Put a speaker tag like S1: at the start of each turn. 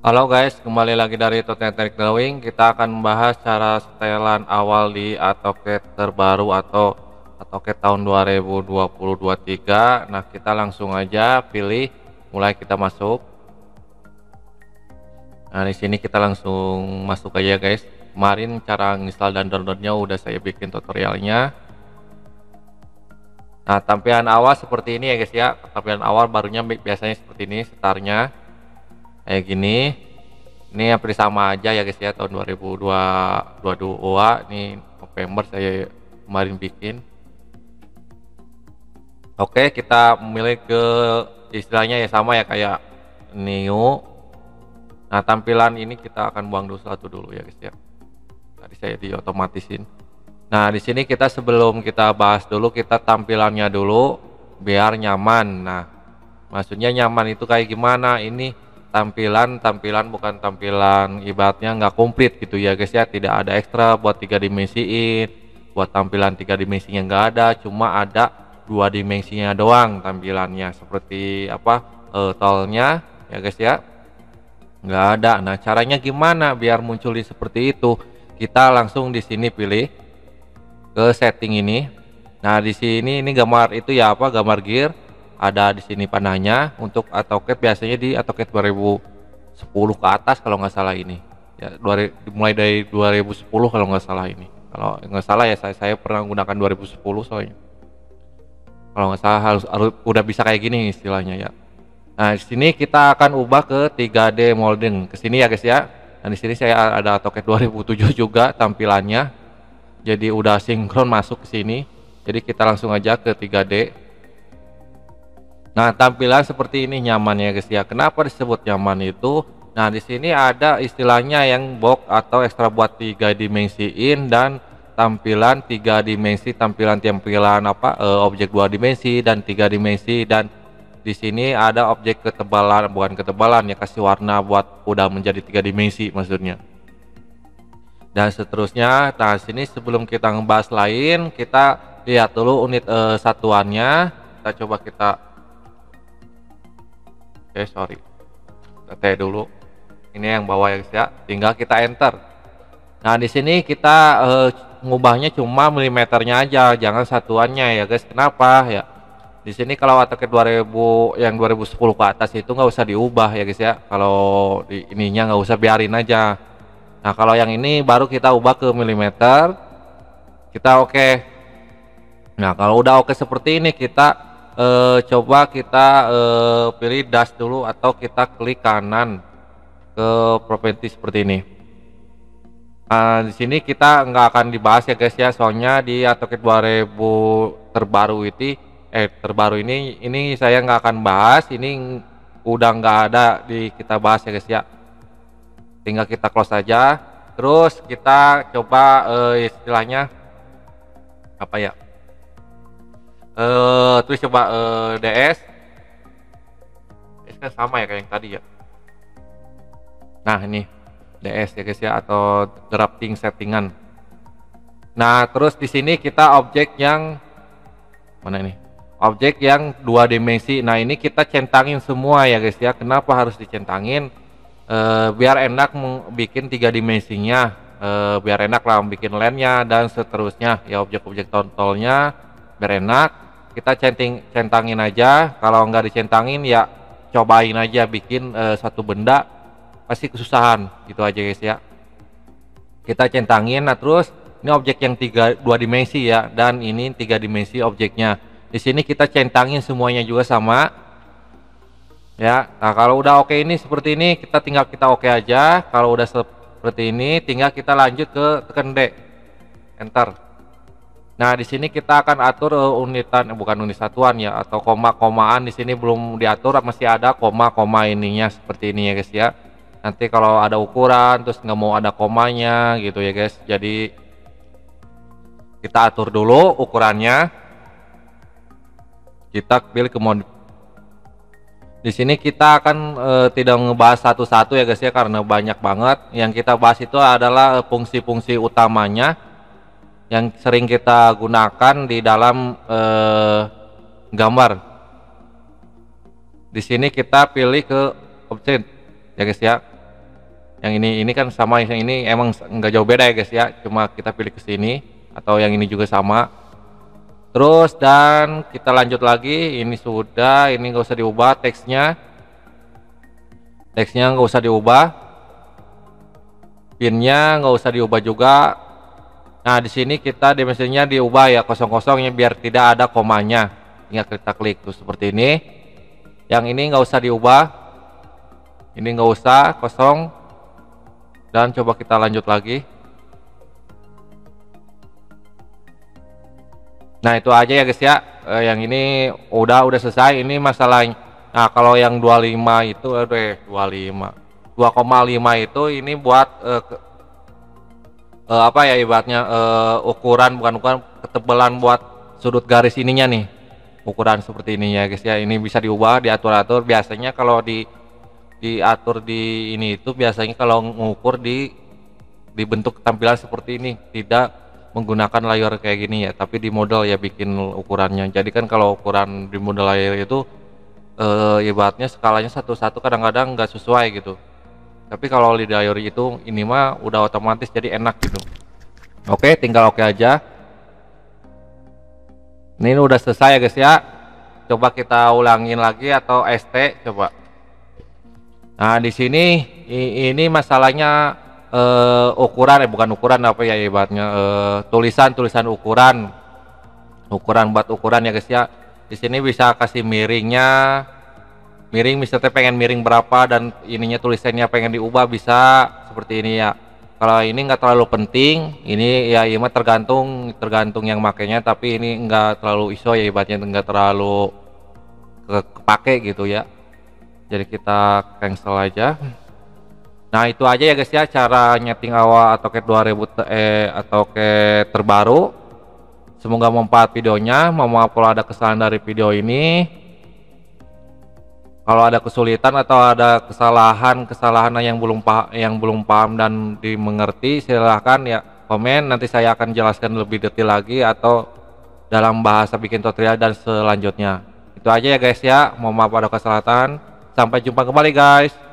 S1: Halo guys, kembali lagi dari Teknik Drawing. Kita akan membahas cara setelan awal di AutoCAD terbaru atau AutoCAD tahun 2020-23. Nah, kita langsung aja pilih, mulai kita masuk. Nah, di sini kita langsung masuk aja guys. Kemarin cara install dan downloadnya udah saya bikin tutorialnya. Nah, tampilan awal seperti ini ya guys ya. Tampilan awal barunya biasanya seperti ini, startnya kayak gini. Ini hampir sama aja ya guys ya, tahun 2022 ini November saya kemarin bikin. Oke, kita memilih ke istilahnya ya sama ya kayak new. Nah, tampilan ini kita akan buang dulu satu dulu ya guys ya. Tadi saya diotomatisin. Nah, di sini kita sebelum kita bahas dulu, kita tampilannya dulu biar nyaman. Nah, maksudnya nyaman itu kayak gimana? Ini tampilan bukan tampilan ibaratnya nggak komplit gitu ya guys ya, tidak ada ekstra buat 3 dimensiin, buat tampilan 3 dimensinya nggak ada, cuma ada 2 dimensinya doang tampilannya seperti apa tolnya ya guys ya, nggak ada. Nah, caranya gimana biar munculin seperti itu? Kita langsung di sini pilih ke setting ini. Nah, di sini ini gambar itu ya apa, gambar gear ada di sini panahnya. Untuk AutoCAD biasanya di AutoCAD 2010 ke atas kalau nggak salah ini ya, mulai dari 2010 kalau nggak salah ini, kalau nggak salah ya, saya pernah menggunakan 2010 soalnya kalau nggak salah harus udah bisa kayak gini istilahnya ya. Nah, di sini kita akan ubah ke 3D molding ke sini ya guys ya. Dan di sini saya ada AutoCAD 2007 juga tampilannya, jadi udah sinkron masuk ke sini. Jadi kita langsung aja ke 3D. Nah, tampilan seperti ini nyaman ya guys ya. Kenapa disebut nyaman itu? Nah, di sini ada istilahnya yang box atau ekstra buat 3 dimensiin dan tampilan 3 dimensi, tampilan apa objek 2 dimensi dan 3 dimensi, dan di sini ada objek ketebalan, bukan ketebalan ya, kasih warna buat udah menjadi 3 dimensi maksudnya. Dan seterusnya. Nah, sini sebelum kita ngebahas lain, kita lihat dulu unit satuannya. Kita coba sorry, kita dulu ini yang bawah ya guys ya, tinggal kita enter. Nah, di sini kita ngubahnya cuma milimeternya aja, jangan satuannya ya guys. Kenapa ya? Di sini kalau AutoCAD 2000 yang 2010 ke atas itu nggak usah diubah ya guys ya, kalau di ininya nggak usah, biarin aja. Nah, kalau yang ini baru kita ubah ke milimeter, kita oke. Nah, kalau udah oke seperti ini, kita coba kita pilih dash dulu atau kita klik kanan ke properti seperti ini. Nah, di sini kita nggak akan dibahas ya guys ya, soalnya di AutoCAD 2000 terbaru ini saya nggak akan bahas. Ini udah nggak ada di kita bahas ya guys ya, tinggal kita close aja. Terus kita coba istilahnya apa ya, terus coba DS kan sama ya kayak yang tadi ya. Nah, ini DS ya guys ya, atau drafting settingan. Nah, terus di sini kita objek yang mana ini, objek yang 2 dimensi. Nah, ini kita centangin semua ya guys ya. Kenapa harus dicentangin? Biar enak bikin 3 dimensinya, biar enak lah bikin landnya dan seterusnya ya, objek-objek tontolnya biar enak. Kita centangin aja. Kalau nggak dicentangin ya cobain aja bikin satu benda, pasti kesusahan gitu aja guys ya. Kita centangin. Nah, terus ini objek yang 2 dimensi ya, dan ini 3 dimensi objeknya. Di sini kita centangin semuanya juga sama ya. Nah, kalau udah oke ini seperti ini, kita tinggal kita oke aja. Kalau udah seperti ini, tinggal kita lanjut ke tekan D, enter. Nah, di sini kita akan atur unitan, bukan unit satuan ya, atau koma-komaan. Di sini belum diatur, masih ada koma-koma ininya seperti ini ya guys ya. Nanti kalau ada ukuran terus nggak mau ada komanya gitu ya guys, jadi kita atur dulu ukurannya. Kita pilih ke mode. Di sini kita akan tidak ngebahas satu-satu ya guys ya, karena banyak banget. Yang kita bahas itu adalah fungsi-fungsi utamanya yang sering kita gunakan di dalam gambar. Di sini kita pilih ke option ya guys ya. Yang ini kan sama, yang ini emang nggak jauh beda ya guys ya, cuma kita pilih ke sini, atau yang ini juga sama. Terus dan kita lanjut lagi, ini sudah, ini nggak usah diubah teksnya nggak usah diubah, pinnya nggak usah diubah juga. Nah di sini kita dimensinya diubah ya, kosong-kosongnya biar tidak ada komanya, tinggal kita klik tuh seperti ini. Yang ini nggak usah diubah, ini nggak usah, kosong. Dan coba kita lanjut lagi. Nah itu aja ya guys ya, yang ini udah selesai. Ini masalahnya, nah kalau yang 25 itu 2,5 itu ini buat apa ya ibaratnya, ukuran, bukan ketebalan buat sudut garis ininya nih, ukuran seperti ini ya guys ya. Ini bisa diubah, diatur-atur. Biasanya kalau diatur di ini itu biasanya kalau mengukur dibentuk tampilan seperti ini, tidak menggunakan layer kayak gini ya, tapi di model ya bikin ukurannya. Jadi kan kalau ukuran di model layer itu ibaratnya skalanya satu-satu kadang-kadang nggak sesuai gitu. Tapi kalau di layer itu ini mah udah otomatis, jadi enak gitu. Oke, tinggal oke aja. Ini udah selesai ya guys ya. Coba kita ulangin lagi atau ST coba. Nah di sini ini masalahnya ukuran, bukan ukuran, apa ya ibaratnya, tulisan ukuran buat ukuran ya guys ya. Di sini bisa kasih miringnya, miring misalnya pengen miring berapa, dan ininya tulisannya pengen diubah bisa seperti ini ya. Kalau ini nggak terlalu penting, ini ya mah tergantung yang makainya, tapi ini nggak terlalu iso ya ibaratnya, nggak terlalu kepake gitu ya. Jadi kita cancel aja. Nah itu aja ya guys ya, cara nyeting AWA AutoCAD 2000 AutoCAD terbaru. Semoga bermanfaat videonya. Mohon maaf kalau ada kesalahan dari video ini. Kalau ada kesulitan atau ada kesalahan yang belum paham dan dimengerti, silahkan ya komen. Nanti saya akan jelaskan lebih detail lagi atau dalam bahasa bikin tutorial dan selanjutnya. Itu aja ya guys ya. Mohon maaf ada kesalahan. Sampai jumpa kembali guys.